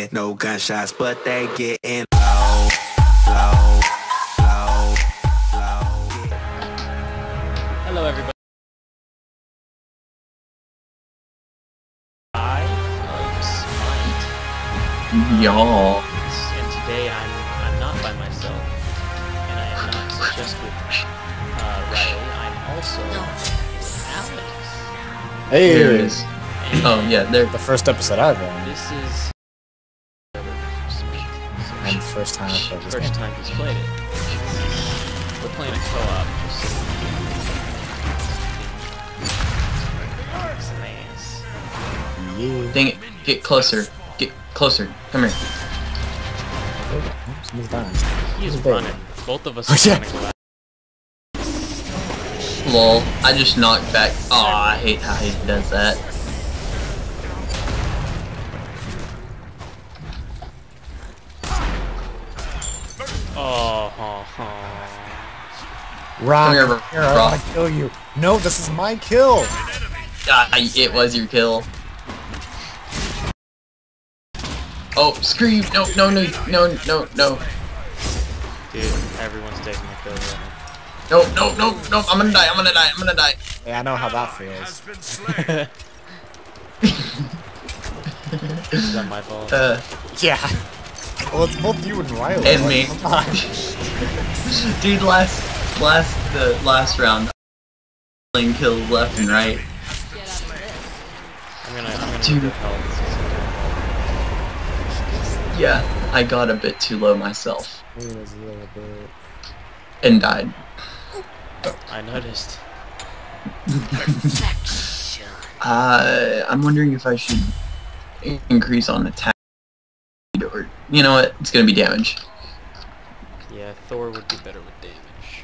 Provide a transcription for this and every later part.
hear no gunshots, but they getting low, low, low, low. Hello, everybody. I Smite. Y'all. And today I'm not by myself, and I am not just with Riley. I'm also with Alex. Hey, There it is. Oh yeah, there. the first episode I've done, This is and the first time I've played this first game. time he's played it. We're playing a co-op. Just so it's nice. Yeah. Dang it! Get closer. Get closer. Come here. Oh, someone's dying. He is Who's there? running. Both of us Oh, are yeah. gonna go out. Lol. I just knocked back. Aw, I hate how he does that. Rock, Come here, here, I Rock. want to kill you. No, this is my kill. Ah, it was your kill. Oh, screw you! No, no, no, no, no, no. Dude, everyone's taking the kill right now. No, no, no, no, I'm gonna die, I'm gonna die, I'm gonna die. Yeah, I know how that feels. Is that my fault? Yeah. Well, it's both you and Riley. And like, me. come on. Dude, last round, playing kills left and right. I'm gonna Dude. need help. Yeah, I got a bit too low myself. It was a little bit. And died. I noticed. I'm wondering if I should increase on attack or, you know what, it's gonna be damage. Yeah, Thor would be better with damage.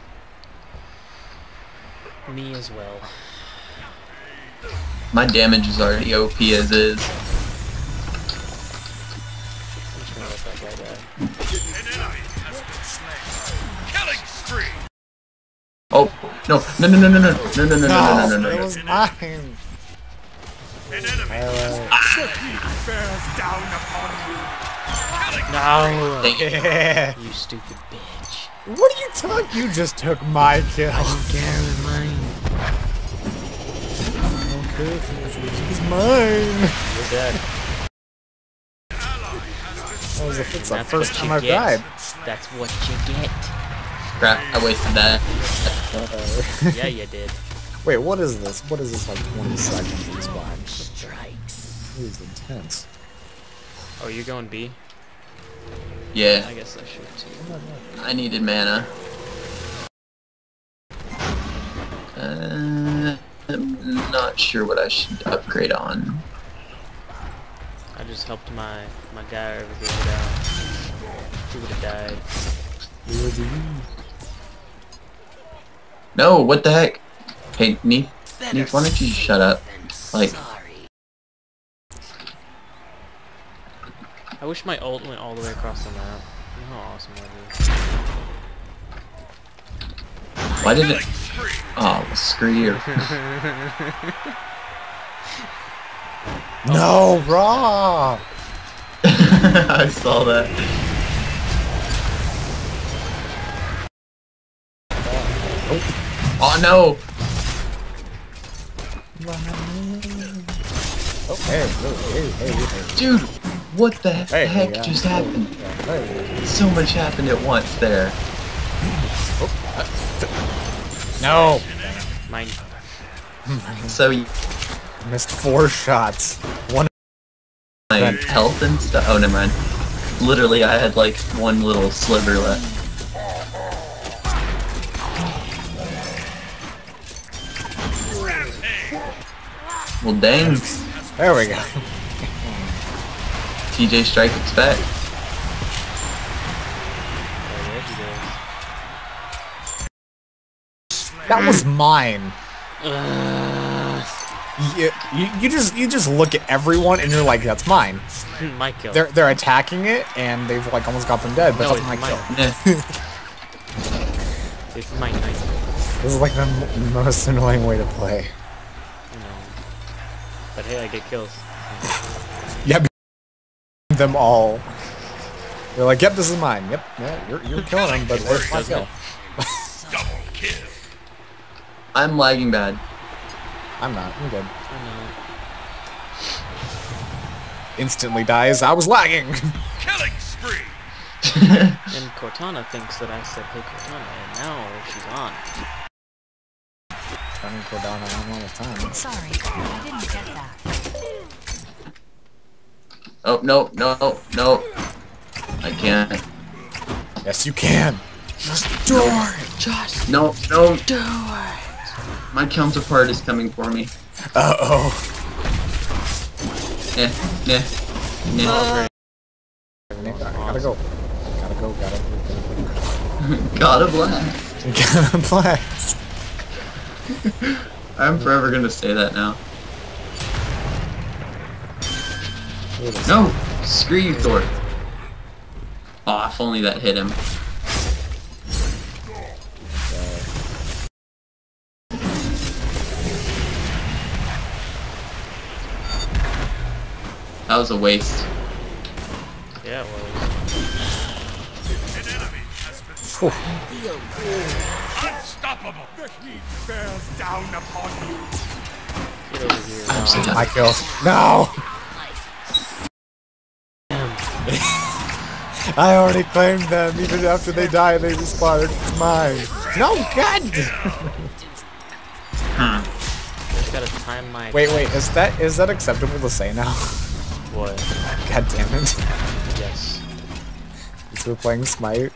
Me as well. My damage is already OP as is. I'm just gonna let that guy die. Oh, no, no, no, no, no, no, no, no, no, no, no, no, no, it no. was mine. No! Dang it. Yeah. You stupid bitch. What are you talking? You just took my kill. Gary, mine. Okay, he's mine. You're dead. That was the, it's the That's first what time you I've get. died. That's what you get. Crap, I wasted that. Yeah, you did. Wait, what is this? What is this, like 20 seconds respawn? Strikes. This is intense. Oh, you're going B? Yeah, I guess I should too. I needed mana. I'm not sure what I should upgrade on. I just helped my guy over here get out. He would have died. No, what the heck? Hey, Neith, why don't you shut up? Like, I wish my ult went all the way across the map. You know how awesome that is. why did it? Oh, well, screw you. No, raw! I saw that. Oh no! Oh, hey. Dude, what the Hey, heck yeah. just happened? Hey. So much happened at once there. No! Mine. So you Missed 4 shots. One. my health and stuff. Oh, never mind. Literally, I had like one little sliver left. Well, dang. There we go. TJ Strikes back. That was mine. You just look at everyone and you're like, that's mine. My kill. They're attacking it and they've like almost got them dead, but No, that's my it's kill. mine. Yeah. It's mine. This is like the most annoying way to play. No. But hey, I get kills. Yeah, them all. You're like, yep, this is mine. Yep, yeah, you're killing them, but where's my kill? I'm lagging bad. I'm not. I'm good. I know. Instantly dies. I was lagging. Killing spree. And Cortana thinks that I said, hey Cortana, and now she's on. Turning Cordana on all the time. Sorry, I didn't get that. Oh, no, no, no. I can't. Yes, you can. Just do it. Just No, no. do it. My counterpart is coming for me. Uh-oh. Eh, eh, eh. Gotta go. Gotta go, gotta go. Gotta blast. Gotta blast. I'm forever gonna say that now. No! Screw you, Thor. Oh, if only that hit him. That was a waste. Yeah, it was. An enemy has been unstoppable. The heat bears down upon you. Get over here. My kill. No! I already claimed them. Even after they die, they respawn. It's mine. No, God! Just gotta time my... Wait, is that acceptable to say now? What? God damn it. Yes. Because we're playing Smite.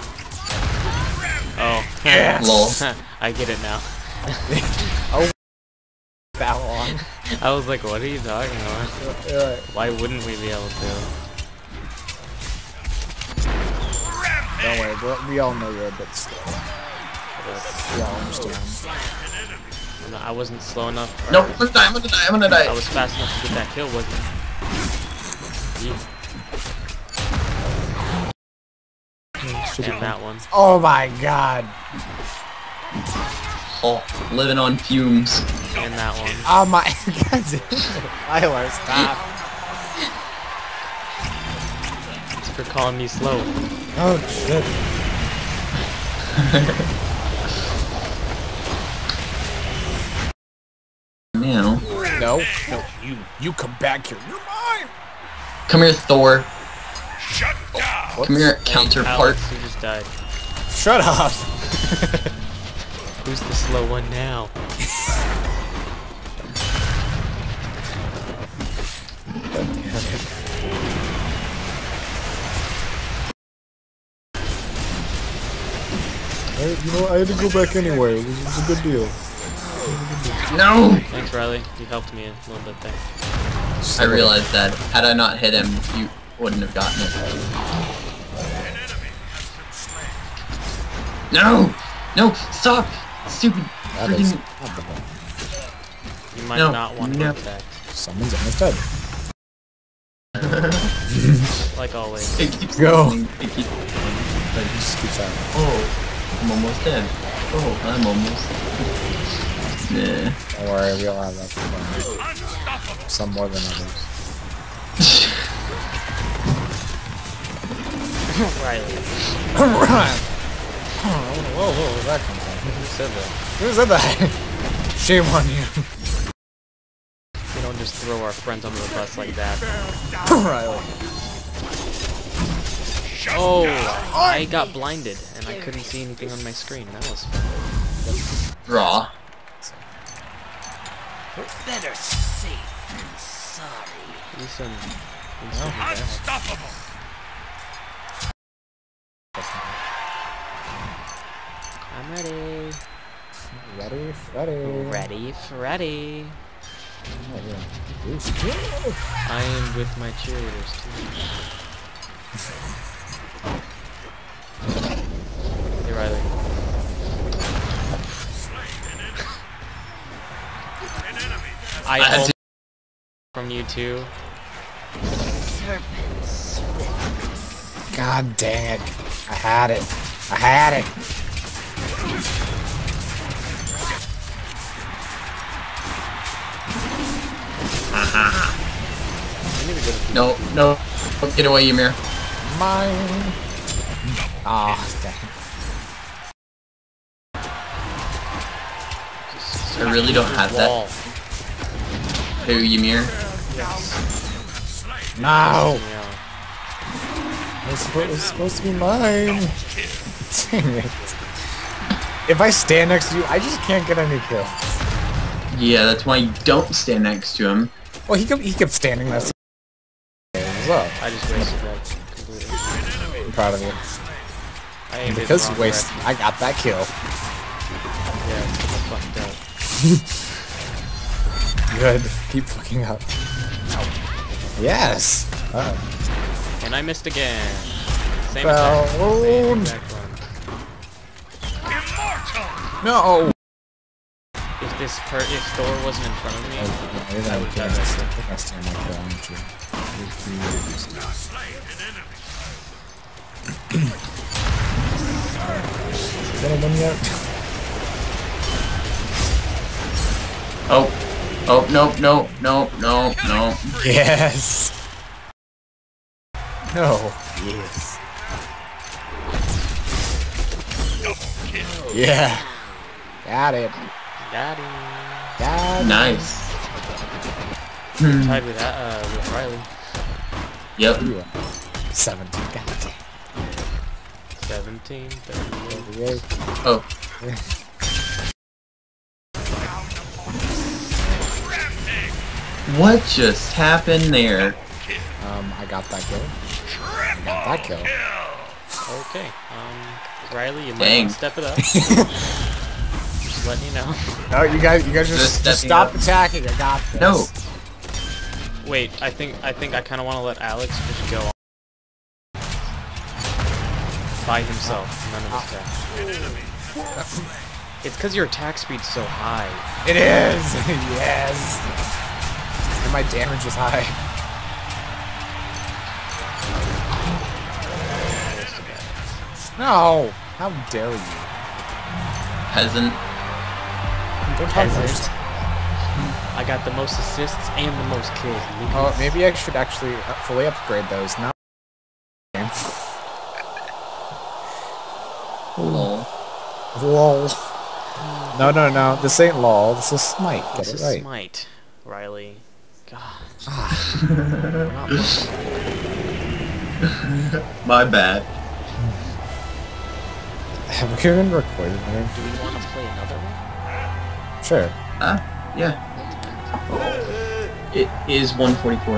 Oh. Yes. Lol. I get it now. Oh, that long. I was like, what are you talking about? Why wouldn't we be able to? Don't worry, we all know you're a bit slow. We all understand. I wasn't slow enough. No, I'm gonna die, I'm gonna die, I'm gonna I die. was fast enough to get that kill, wasn't I? And that one. Oh my God. Oh, living on fumes. And that one. Oh my God. Tyler, stop. It's for calling me slow. Oh shit. Now. No, you come back here. You're mine. Come here, Thor. Shut down. Come here, counterpart. Alex, who just died. Shut up. Who's the slow one now? You know, I had to go back anyway. It was a good deal. No! Thanks, Riley. You helped me a little bit there. I realized that. Had I not hit him, you wouldn't have gotten it. An enemy has been slain. No! No! Stop! Stupid That is freaking... not the point. You might No, not want to no. attack. Someone's almost dead. Like always. It keeps Go. going. It keeps going. Like, just keep silent. Oh, I'm almost dead. Oh, I'm almost. Nah. Don't worry, we all have that for fun. Unstoppable. Some more than others. Riley. Alright! Whoa, where'd that come from? Who said that? Who said that? Shame on you. We don't just throw our friends under the bus like that. Riley. Oh, I got blinded and I couldn't see anything on my screen. That was fun. Raw. Better safe than sorry. Listen. Unstoppable. I'm ready. Ready, Freddy. Ready, Freddy. Oh, yeah. Bruce. I am with my cheerleaders too. Hey, Riley. An enemy has I had hope to- from you too. Serpents. God dang it. I had it. I had it. No, no. Oh, get away, Ymir. Mine. Ah, dang. I really don't have that. Wall. Who, Ymir? No! Yeah. It's supposed to be mine. Dang it. If I stand next to you, I just can't get any kills. Yeah, that's why you don't stand next to him. Well, he kept standing next to me. What's up? I just wasted that completely. I'm proud of you. I And aimed it because the you wrong wasted, direction. I got that kill. Yeah, I fucked up. Good. Keep fucking up. Yes! Uh-oh. And I missed again. Same Well, attack. oh, Same exact one. Immortal! No! If Thor wasn't in front of me, I I would have guess. that. I stand my kill, aren't you? Slain an enemy. Is that a one yet? Oh. Oh, no, no, no, no, no. Yes! No. Yes. Yeah. Got it. Got him. Got it. Nice. Tied with with Riley. Yep. 17. God damn. 17, 38. 38. Oh. What just happened there? I got that kill. I got that kill. Okay. Riley, you might Dang. want to step it up. Just letting you know. No, you guys Just just stepping stop up. attacking. I got this. No. Wait, I think I kind of want to let Alex just go on by himself. None of his attacks. It's because your attack speed's so high. It is. Yes. And my damage is high. No. How dare you? Peasant. Don't talk Peasant. first. I got the most assists and the most kills. Oh, maybe I should actually fully upgrade those now. Lol. Lol. No, no, no. This ain't lol. This is smite. Get This it is right. Smite, Riley. God. My bad. Have we even recorded here? Do we want to play another one? Sure. Yeah. It is 1:44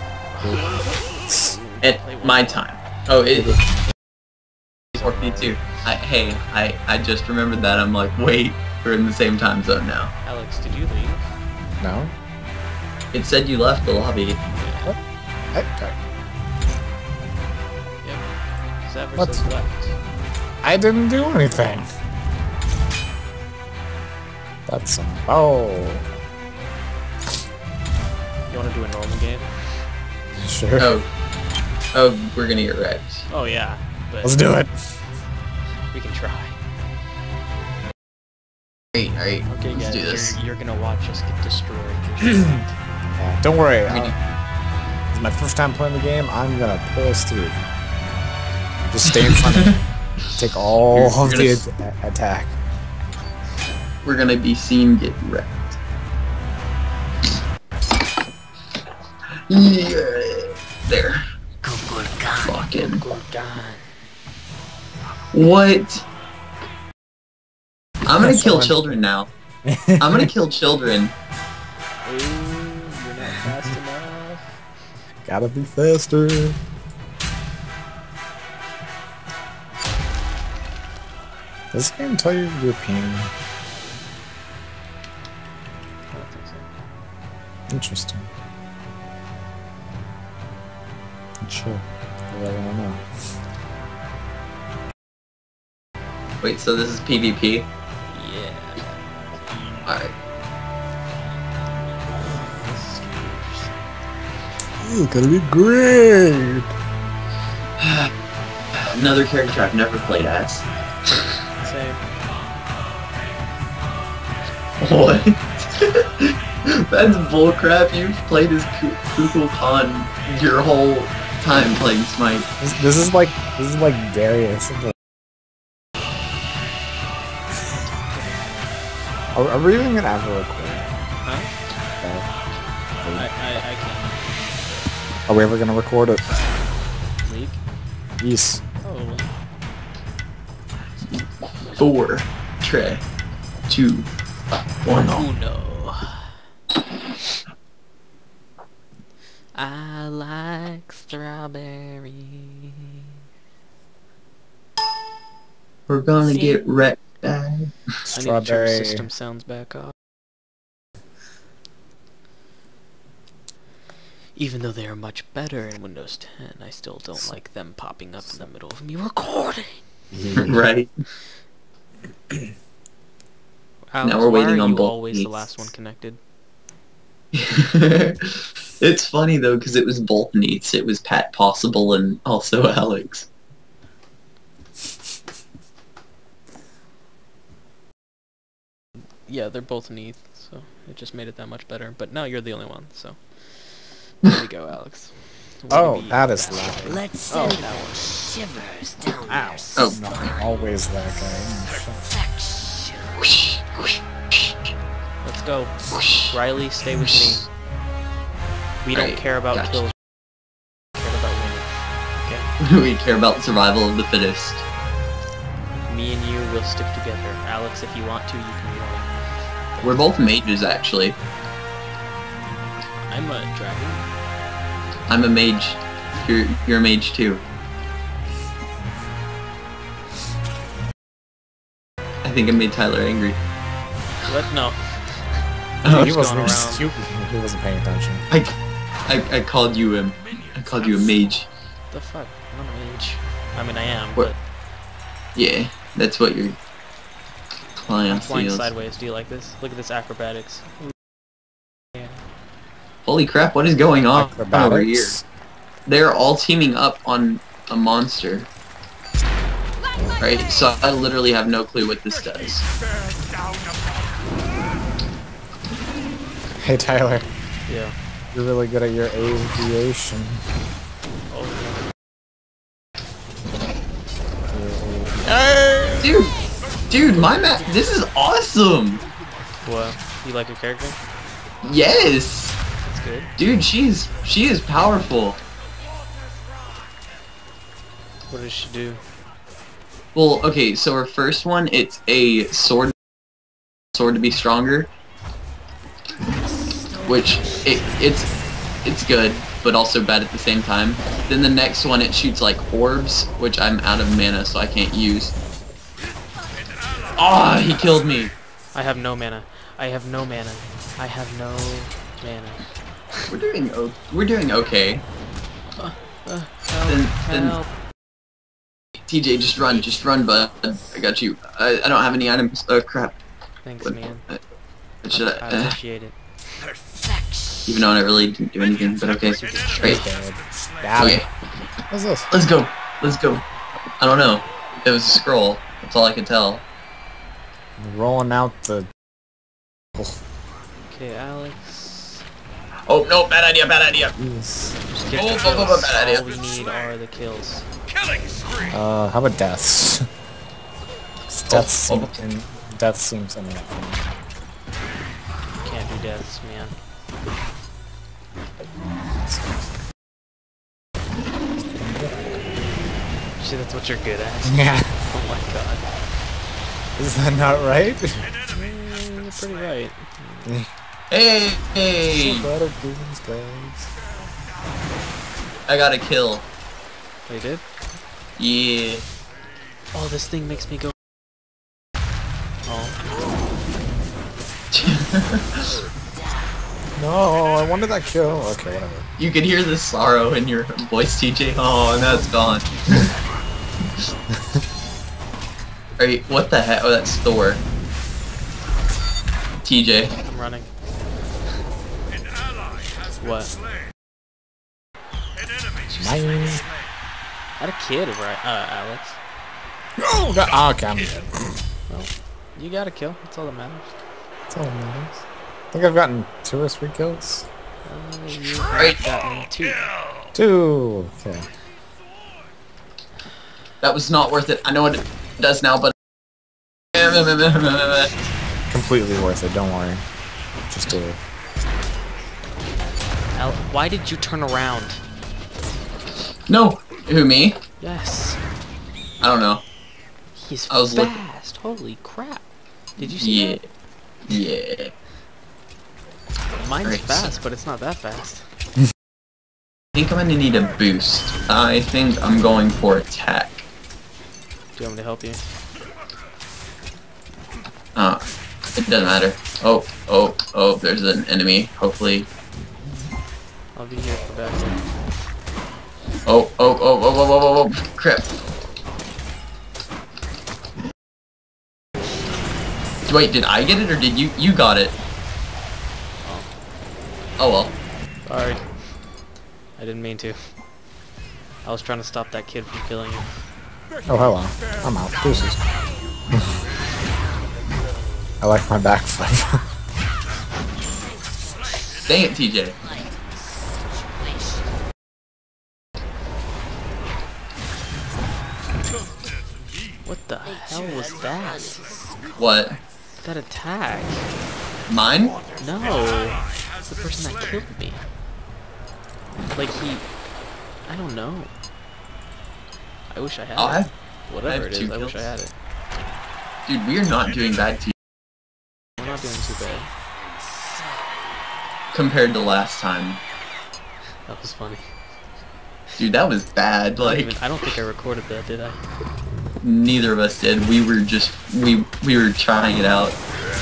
at my time. Oh, it is 4:52. I just remembered that. I'm like, wait, we're in the same time zone now. Alex, did you leave? No? It said you left the lobby. Yeah. Okay. Yep. Sever What? says left. I didn't do anything. That's oh. You want to do a normal game? Sure. Oh, we're gonna get wrecked. Oh yeah, but Let's do it. we can try. Alright, Okay, let's guys, do this. you're gonna watch us get destroyed. Yeah, don't worry. Ready. It's my first time playing the game. I'm gonna pull us through. Just stay in front of me. Take all You're of gonna the attack. We're gonna be seen get wrecked. Yeah, there. Lock in. What? I'm gonna kill children now. I'm gonna kill children. Ooh, you're not fast enough. Gotta be faster. Does this game tell you you're peeing? I don't think so. Interesting. Sure. I don't know. Wait, so this is PvP? Yeah. Alright. This is gonna be interesting. It's gonna be great. Another character I've never played as. Same. What? That's bullcrap. You've played as Kukulkan your whole time playing Smite. This is like Darius. Are we even gonna have a record? Huh? I can't. Are we ever gonna record it? League? Yes. Probably. 4, 3, 2, 1. Uno. I like strawberry. We're gonna get wrecked. I need to turn Strawberry. system sounds back off. Even though they are much better in Windows 10, I still don't like them popping up in the middle of me recording. Right. Alex, Now we're waiting why are on you both always the needs. last one connected? It's funny though, because it was both Neats. It was Pat Possible and also Alex. Yeah, they're both neat, so it just made it that much better. But now you're the only one, so there you go, Alex. Oh, Maybe that is that's- loud. Let's send Oh, that one. shivers down Ow. their Oh. spine. Always that guy. Perfection. Whoosh, whoosh, Let's go. whoosh. Riley, stay with me. We don't Right, care about gotcha. kills. We care about winning. We care about survival of the fittest. Okay? Me and you will stick together. Alex, if you want to, you can join. We're both mages, actually. I'm a dragon. I'm a mage. You're a mage too. I think I made Tyler angry. What? No. He Just wasn't going even around. stupid. He wasn't paying attention. I called you I called you a mage. The fuck? I'm not a mage. I mean, I am, What? but Yeah, that's what your I'm client flying feels. sideways. Do you like this? Look at this acrobatics. Ooh. Yeah. Holy crap! What is going on over here? Acrobatics. They're all teaming up on a monster. Right, so I literally have no clue what this does. Bear down upon Hey Tyler, Yeah. you're really good at your aviation. Oh, Dude, my map. This is awesome. what? You like your character? Yes, That's good. dude, she is powerful. What does she do? Well, okay, so her first one, it's a sword to be stronger, which it's good, but also bad at the same time. Then the next one, it shoots like orbs, which I'm out of mana, so I can't use. Ah, he killed me. I have no mana. I have no mana. I have no mana. We're doing okay. Then Help. TJ, just run, bud. I got you. I don't have any items. Oh crap. Thanks, What- man. Should I I? appreciate it. Perfection. Even though I really didn't do anything, but okay. Great. Got Okay, it. What's this? let's go. Let's go. I don't know. It was a scroll. That's all I could tell. Rolling out the. Okay, Alex. Oh no! Bad idea. Bad idea. Jeez. Just get Oh, the oh, oh, kills. bad idea. All we need are the kills. killing spree. How about deaths? Deaths Oh, seem death seems enough. Can't do deaths, man. See, that's what you're good at. Yeah. Oh my god. Is that not right? You're pretty right. Hey, hey! Better these guys. I got a kill. They did? Yeah. Oh, this thing makes me go. Oh. No, I wanted that kill. Okay, whatever. You could hear the sorrow in your voice, TJ. Oh, and that's gone. Alright, what the heck? Oh, that's Thor. TJ. I'm running. An ally has been What? slain. An enemy has Mine. been slain. Had a kid, right? Alex. Oh, okay, I'm dead. Well, you got a kill. That's all that matters. That's all that matters. I think I've gotten 2 or 3 kills. You Right. have gotten 2. Kill. 2. Okay. That was not worth it. I know what it does now, but... Completely worth it, don't worry. Just do it. Al, why did you turn around? No! Who, me? Yes. I don't know. He's I was looking- fast. Holy crap. Did you see Yeah. Yeah. that? Mine's Right. fast, but it's not that fast. I think I'm gonna need a boost. I think I'm going for attack. Do you want me to help you? It doesn't matter. Oh, there's an enemy. Hopefully. I'll be here for backup. Oh, crap. Wait, did I get it or did you got it? Oh well. Sorry. I didn't mean to. I was trying to stop that kid from killing you. Oh, hello. I'm out. Deuces. I like my backflip. Dang it, TJ. What the hell was that? What? That attack? Mine? No. It's the person that killed me. Like I don't know. I wish I had I'll it. have, Whatever it is, two I wish I kills. had it. Dude, we are not doing bad to We're not doing too bad. compared to last time. That was funny. Dude, that was bad. Like, I don't think I recorded that, did I? neither of us did. We were just, we were trying it out.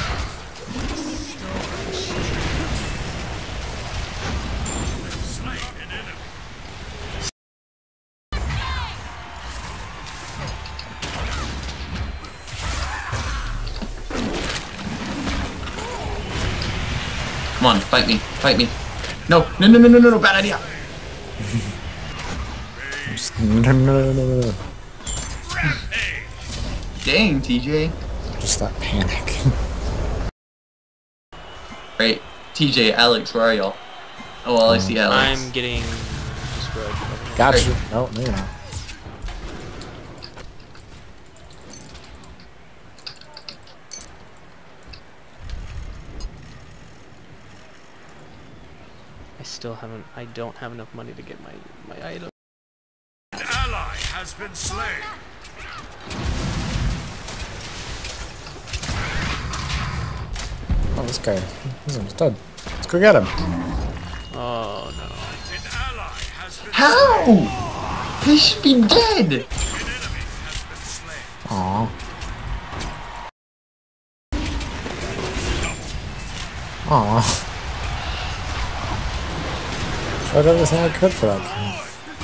Come on, fight me, fight me. No, bad idea. Just, no. Dang, TJ. Just that panic. Right, TJ, Alex, where are y'all? Oh, well, I see Alex. I'm getting destroyed. Got you. No, no, you're not. I don't have enough money to get my item. An ally has been slain. Oh, this guy. He's almost dead. Let's go get him. Oh no. An ally has been How? He should be dead. An enemy has been slain. Aww. Aww. Tried everything I could for that guy.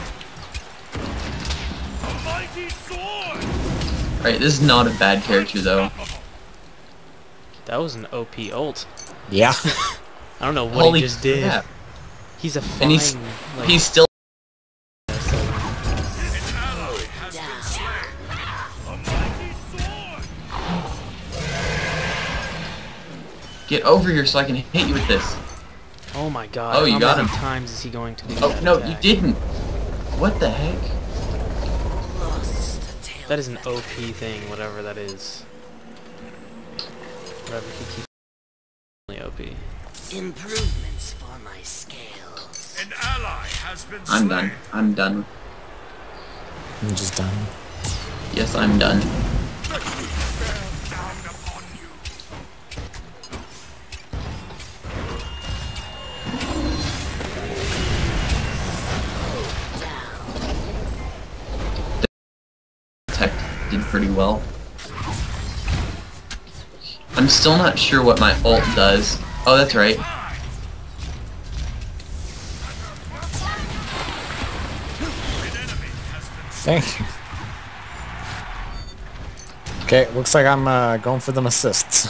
A mighty sword. Right, this is not a bad character though. That was an OP ult. Yeah. I don't know what Holy he just did. crap. He's a fine. And he's like, still. An ally has been slain. A mighty sword. Get over here so I can hit you with this. Oh my god. Oh, you how got many him. times is he going to do Oh that no, attack? you didn't. What the heck? Lost the tail That is of an OP thing, whatever that is. Whatever he keeps OP. Improvements for my scales. An ally has been I'm slain. done. I'm done. I'm just done. Yes, I'm done. Down upon you. Tech did pretty well. I'm still not sure what my ult does. Oh, that's right. Thank you. Okay, looks like I'm going for them assists.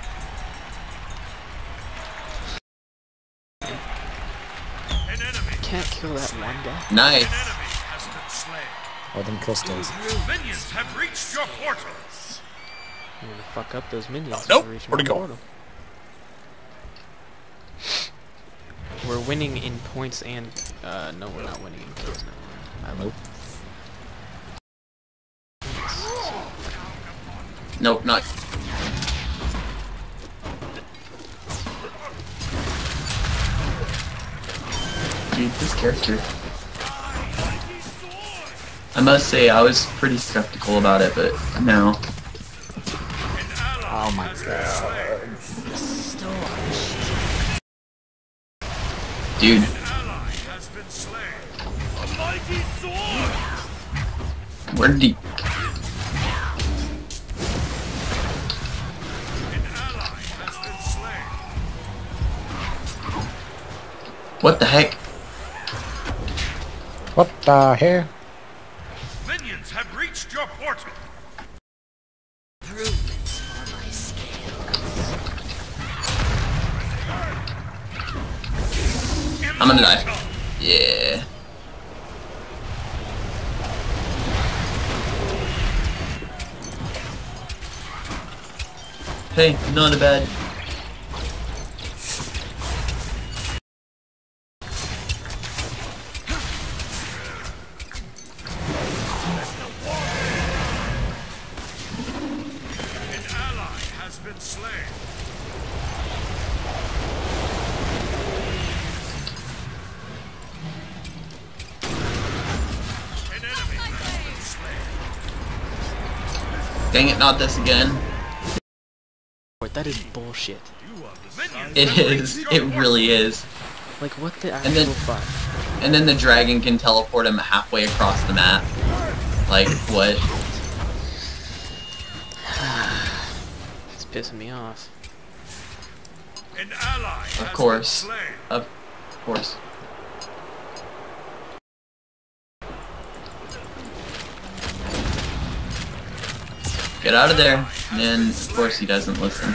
An enemy. Can't kill that one guy. Nice. An enemy has been slain. Let them kill stills. Minions have reached your portals. I'm gonna fuck up those minions. Nope, for reaching where'd he my go? portal. We're winning in points and no, we're not winning in kills now. Nope. Nope, not. Dude, this character. I must say, I was pretty skeptical about it, but no. Oh my god. Dude. Where did he... What the heck? What the hell? Minions have reached your portal. Improvements for my scales. I'm gonna die. Yeah. Hey, not a bad. An ally has been slain. An enemy has been slain. Dang it, not this again. That is bullshit. Minions It have is. reached It your really is. Like, what the And then- actual fuck? And then the dragon can teleport him halfway across the map. Like, what? It's pissing me off. An ally has Of course. been slain. Of course. Get out of there. And of course he doesn't listen.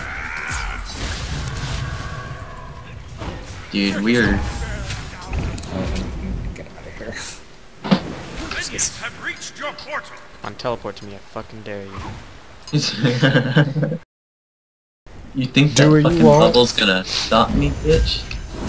Dude, weird. Get out of here. Minions have reached your portal. On teleport to me, I fucking dare you. You think Do what that you fucking want. level's gonna stop me, bitch?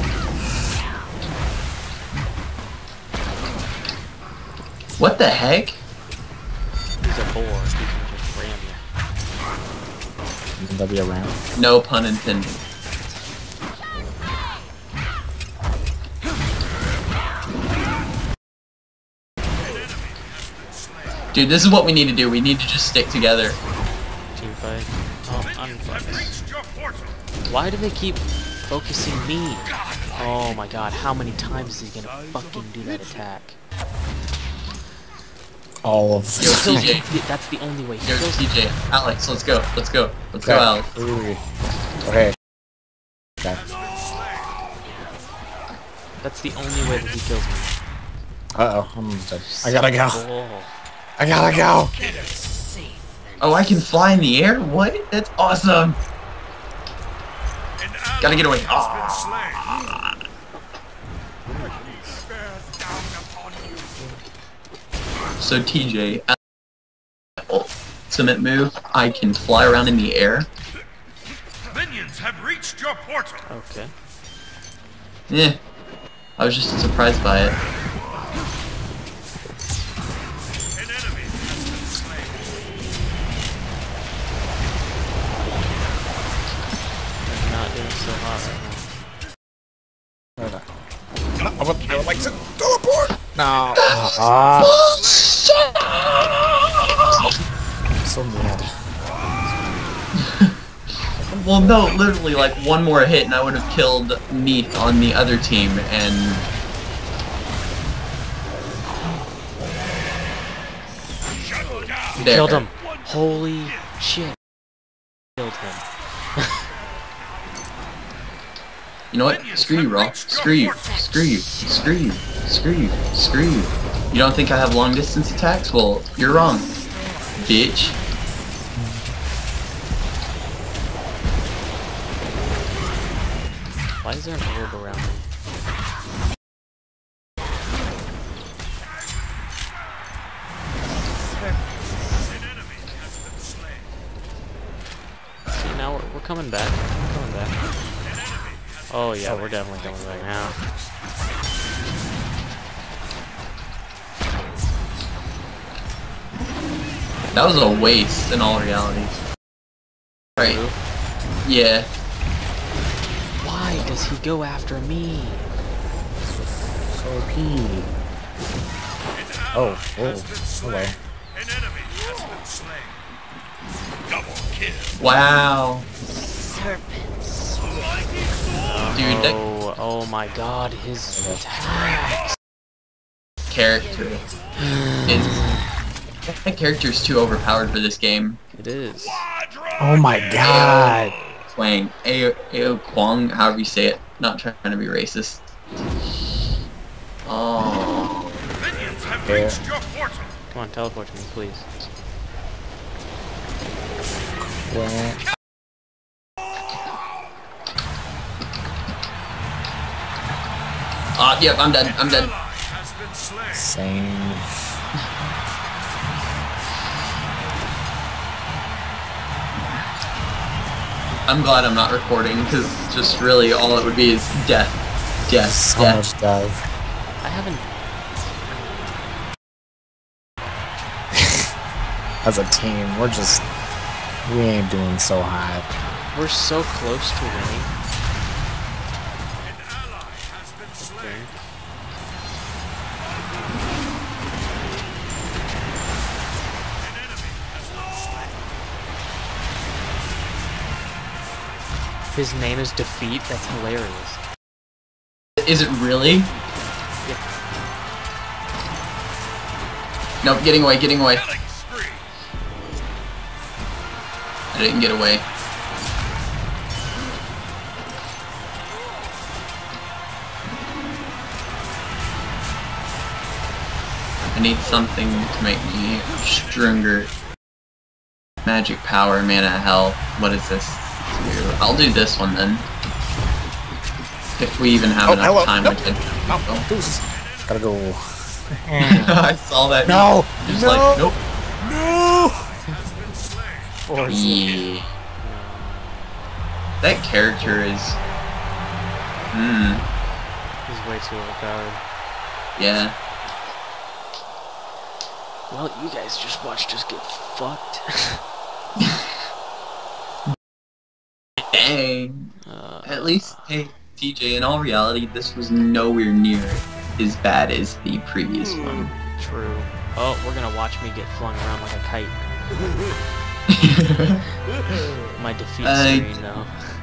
What the heck? He's a bore. He can just ram you. Isn't that be around? No pun intended. Dude, this is what we need to do. We need to just stick together. Team fight. Oh, Minions have unfuck. reached your portal. Why do they keep focusing me? Oh my god, how many times is he gonna fucking do that attack? All of Yo, them. TJ. That's the only way. He Yo, kills TJ. Alex, let's go. Let's go. Let's go, Alex. Okay. Okay. That's the only way that he kills me. Uh-oh, I'm dead. I gotta go. Oh. I gotta go. Oh, I can fly in the air? What? That's awesome. An ally Gotta get away. has been slain. Bears down upon you. So TJ, ultimate move, I can fly around in the air. Minions have reached your portal. Okay. Yeah. I was just surprised by it. An enemy has been slain. I'm not doing so hot right now. I would like to teleport. No. I'm so mad. Well, no, literally, like, one more hit and I would have killed Neath on the other team, and... There. Killed him. Holy shit. Killed him. You know what? Screw you, Raw. Screw you. Screw you. Screw you. Screw you. Screw you. You don't think I have long distance attacks? Well, you're wrong. Bitch. Why is there an orb around me? See, now we're coming back. We're coming back. Oh yeah, we're definitely going right now. That was a waste in all reality. Right. Yeah. Why does he go after me? So P. Oh, hello. An enemy has been slain. Double kill. Wow. Serpents. Dude, that Oh my god, his attacks. character is... That character's too overpowered for this game. It is. Oh my god. Kwang. Ao Kwang, however you say it. Not trying to be racist. Oh. Minions have Yeah. reached your portal. Come on, teleport to me, please. Well, Yep, I'm dead. I'm dead. Ally has been slain. same. I'm glad I'm not recording, because just really all it would be is death. Death. So Death. much death. I haven't. As a team, we ain't doing so hot. We're so close to winning. An ally has been slain. An enemy has been slain. His name is Defeat. That's hilarious. Is it really? Nope, getting away, getting away. Killing spree. I didn't get away. I need something to make me stronger. Magic power, mana hell. What is this? I'll do this one then. If we even have Oh, enough hello. time, Nope. which I don't. Deuces. Gotta go. I saw that. No! Just No! like, nope. No! Has been slain. Yeah. That character is... He's way too overpowered. Yeah. Well, you guys just watched us get fucked. Dang. At least, hey, TJ, in all reality, this was nowhere near as bad as the previous one. True. Oh, we're gonna watch me get flung around like a kite. My defeat screen, though.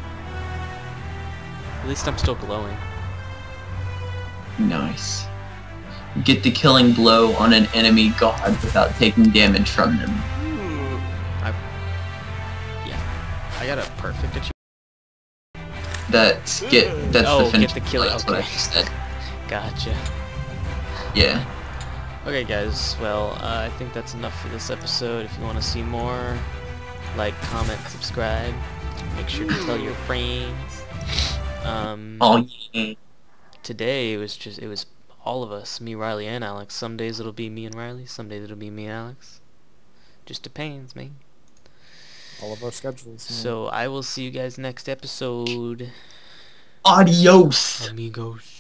At least I'm still glowing. Nice. Get the killing blow on an enemy god without taking damage from them. I got a perfect achievement. That's the Oh, finish. get the kill. That's what I Okay. just said. Gotcha. Yeah. Okay, guys. Well, I think that's enough for this episode. If you want to see more, like, comment, subscribe. Make sure to tell your friends. Oh yeah. Today it was all of us, me, Riley, and Alex. Some days it'll be me and Riley. Some days it'll be me and Alex. Just depends, man. All of our schedules. So I will see you guys next episode. Adios. Amigos.